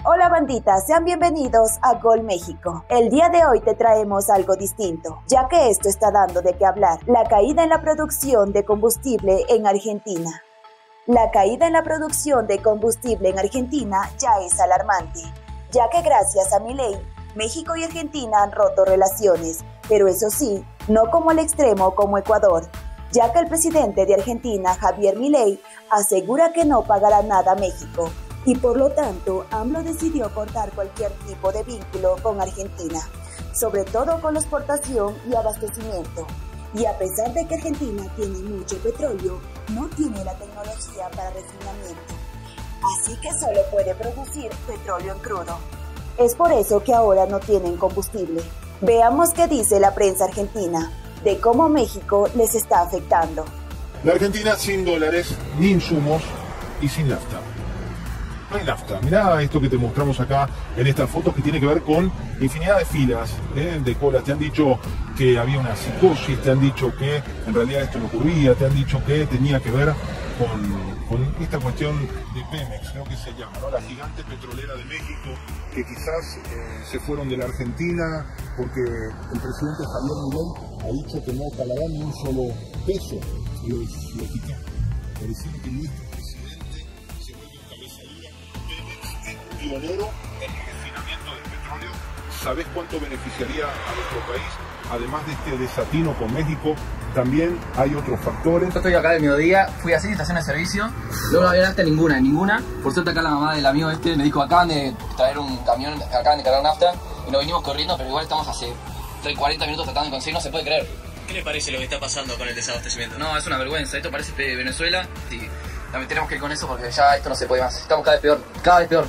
Hola bandita, sean bienvenidos a Gol México. El día de hoy te traemos algo distinto, ya que esto está dando de qué hablar: la caída en la producción de combustible en Argentina. La caída en la producción de combustible en Argentina ya es alarmante, ya que gracias a Milei, México y Argentina han roto relaciones, pero eso sí, no como el extremo como Ecuador, ya que el presidente de Argentina, Javier Milei, asegura que no pagará nada a México, y por lo tanto, AMLO decidió cortar cualquier tipo de vínculo con Argentina, sobre todo con la exportación y abastecimiento. Y a pesar de que Argentina tiene mucho petróleo, no tiene la tecnología para refinamiento, así que solo puede producir petróleo en crudo. Es por eso que ahora no tienen combustible. Veamos qué dice la prensa argentina de cómo México les está afectando. La Argentina sin dólares, ni insumos y sin nafta. No hay nafta. Mirá esto que te mostramos acá en estas fotos, que tiene que ver con infinidad de filas, de colas. Te han dicho que había una psicosis, te han dicho que en realidad esto no ocurría, te han dicho que tenía que ver con esta cuestión de Pemex, creo que se llama, ¿no? La gigante petrolera de México, que quizás se fueron de la Argentina porque el presidente Javier Milei ha dicho que no pagará ni un solo peso los mexicanos. Pareciera que nuestro presidente se vuelve un cabeza dura. Pemex es pionero en el refinamiento del petróleo. ¿Sabés cuánto beneficiaría a nuestro país? Además de este desatino con México, también hay otros factores. Yo estoy acá del mediodía, fui a 6 estaciones de servicio, luego no había nafta ninguna. Por suerte acá la mamá del amigo me dijo: acaban de traer un camión, acaban de cargar nafta, y nos vinimos corriendo, pero igual estamos hace 40 minutos tratando de conseguir, no se puede creer. ¿Qué le parece lo que está pasando con el desabastecimiento? No, es una vergüenza, esto parece Venezuela, y también tenemos que ir con eso porque ya esto no se puede más, estamos cada vez peor.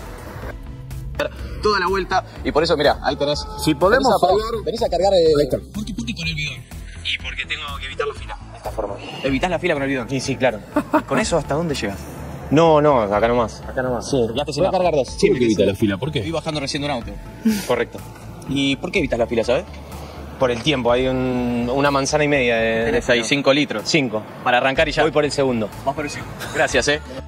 Toda la vuelta, y por eso, mira, ahí tenés. Si podemos venís a cargar. Ahí está. ¿Por qué con el bidón? Y porque tengo que evitar la fila. De esta forma. ¿Evitás la fila con el bidón? Sí, claro. ¿Con eso hasta dónde llegas? No, acá nomás. Acá nomás. Sí, Ya te voy a cargar dos. Sí, ¿por qué evitas la fila? ¿Por qué? Estoy bajando recién de un auto. Correcto. ¿Y por qué evitas la fila, sabes? Por el tiempo, hay una manzana y media de... Tenés ahí 5 litros. 5. Para arrancar y ya voy por el segundo. Vas por el segundo. Gracias,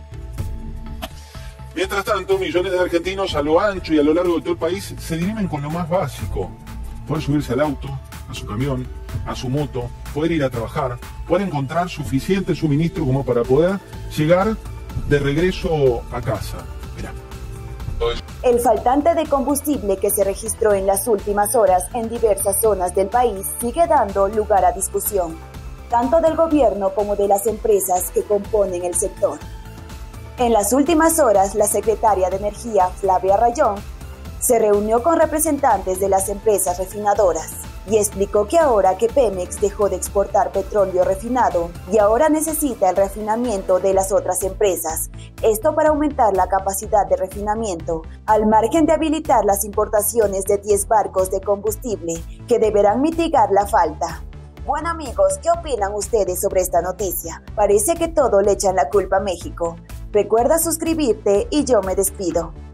Mientras tanto, millones de argentinos a lo ancho y a lo largo de todo el país se dirimen con lo más básico: poder subirse al auto, a su camión, a su moto, poder ir a trabajar, poder encontrar suficiente suministro como para poder llegar de regreso a casa. Mirá. El faltante de combustible que se registró en las últimas horas en diversas zonas del país sigue dando lugar a discusión, tanto del gobierno como de las empresas que componen el sector. En las últimas horas, la secretaria de Energía, Flavia Rayón, se reunió con representantes de las empresas refinadoras y explicó que ahora que Pemex dejó de exportar petróleo refinado y ahora necesita el refinamiento de las otras empresas, esto para aumentar la capacidad de refinamiento, al margen de habilitar las importaciones de 10 barcos de combustible que deberán mitigar la falta. Bueno amigos, ¿qué opinan ustedes sobre esta noticia? Parece que todo le echan la culpa a México. Recuerda suscribirte y yo me despido.